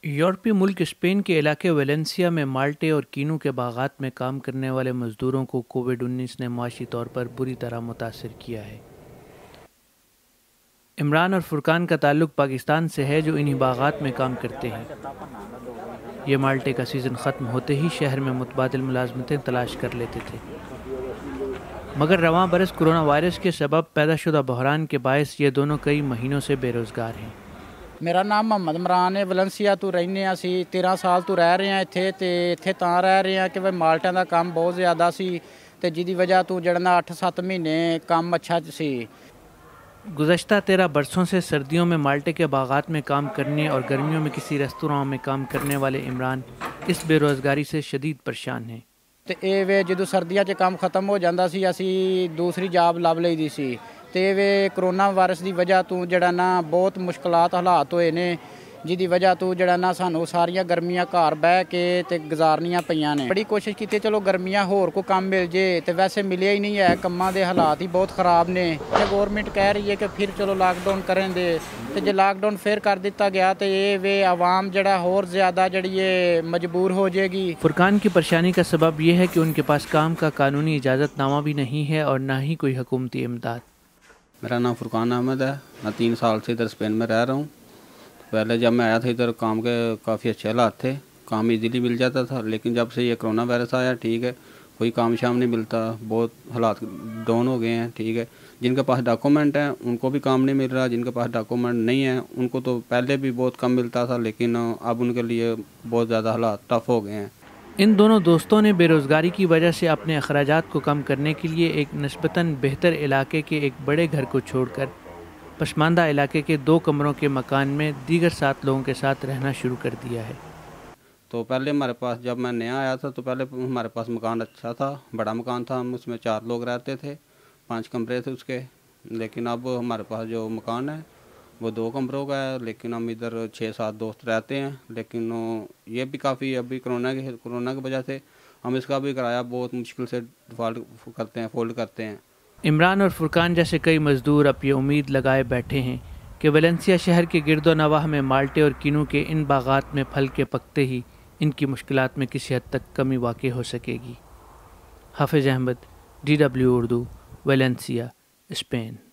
یورپی ملک اسپین کے علاقے ویلنسیا میں مالٹے اور کینو کے باغات میں کام کرنے والے مزدوروں کو کووڈ-19 نے معاشی طور پر بری طرح متاثر کیا ہے۔ عمران اور فرقان کا تعلق پاکستان سے ہے جو انہی باغات میں کام کرتے ہیں۔ یہ مالٹے کا سیزن ختم ہوتے ہی شہر میں متبادل ملازمتیں تلاش کر لیتے تھے، مگر رواں برس کرونا وائرس کے سبب پیدا شدہ بحران کے باعث یہ دونوں کئی مہینوں سے بے روزگار ہیں۔ میرا نام محمد عمران ہے، ویلنسیا تو رہنے اسی 13 سال تو رہ رہے ہیں اتھے تے اتھے تاں رہ رہے ہیں کہ مالٹیاں دا کام بہت زیادہ سی تے جدی وجہ تو جڑنا 8-7 مہینے کام اچھا سی۔ گزشتہ 13 برسوں سے سردیوں میں مالٹے کے باغات میں کام کرنے اور گرمیوں میں کسی ریستوراں میں کام کرنے والے عمران اس بے روزگاری سے شدید پریشان ہیں۔ تے اے وے جدو سردیاں چ کام ختم ہو جاندا سی اسی دوسری جاب لب لئی دی سی تے وے کرونا وائرس دی وجہ تو جڑا نا بہت مشکلات حالات ہوئے نے، جدی وجہ تو جڑا نا سانو ساریاں گرمیاں گھر بہ کے تے گزارنیاں پیاں نے۔ بڑی کوشش کیتی چلو گرمیاں ہور کو کام مل جے تے ویسے ملیا ہی نہیں ہے، کماں دے حالات ہی بہت خراب نے۔ تے گورنمنٹ کہہ رہی ہے کہ پھر چلو لاک ڈاؤن کریں دے تے جے لاک ڈاؤن پھر کر دیتا گیا تے اے وے عوام جڑا ہور زیادہ جڑی ہے مجبور ہو جائے گی۔ فرقان کی پریشانی کا سبب یہ ہے کہ ان کے پاس کام کا قانونی اجازت نامہ بھی نہیں ہے اور نہ ہی کوئی حکومتی امداد۔ میرا نام فرقان احمد ہے، میں 3 سال سے ادھر اسپین میں رہ رہا ہوں۔ پہلے جب میں آیا تھا ادھر کام کے کافی اچھے حالات تھے، کام ایزیلی مل جاتا تھا، لیکن جب سے یہ کرونا وائرس آیا ٹھیک ہے کوئی کام شام نہیں ملتا، بہت حالات ڈاؤن ہو گئے ہیں ٹھیک ہے۔ جن کے پاس ڈاکومنٹ ہیں ان کو بھی کام نہیں مل رہا، جن کے پاس ڈاکومنٹ نہیں ہیں ان کو تو پہلے بھی بہت کم ملتا تھا، لیکن اب ان کے لیے بہت زیادہ حالات ٹف ہو گئے ہیں۔ ان دونوں دوستوں نے بے روزگاری کی وجہ سے اپنے اخراجات کو کم کرنے کے لیے ایک نسبتاً بہتر علاقے کے ایک بڑے گھر کو چھوڑ کر پسماندہ علاقے کے 2 کمروں کے مکان میں دیگر 7 لوگوں کے ساتھ رہنا شروع کر دیا ہے۔ تو پہلے ہمارے پاس جب میں نیا آیا تھا تو پہلے ہمارے پاس مکان اچھا تھا، بڑا مکان تھا، ہم اس میں 4 لوگ رہتے تھے، 5 کمرے تھے اس کے، لیکن اب ہمارے پاس جو مکان ہے وہ 2 کمروں کا ہے، لیکن ہم ادھر 6-7 دوست رہتے ہیں، لیکن یہ بھی کافی ابھی کرونا کی وجہ سے ہم اس کا بھی کرایہ بہت مشکل سے فولڈ کرتے ہیں۔ عمران اور فرقان جیسے کئی مزدور اب یہ امید لگائے بیٹھے ہیں کہ ویلنسیا شہر کے گرد و نواح میں مالٹے اور کینو کے ان باغات میں پھل کے پکتے ہی ان کی مشکلات میں کسی حد تک کمی واقع ہو سکے گی۔ Hafiz Ahmed, DW Urdu, Valencia, Spain.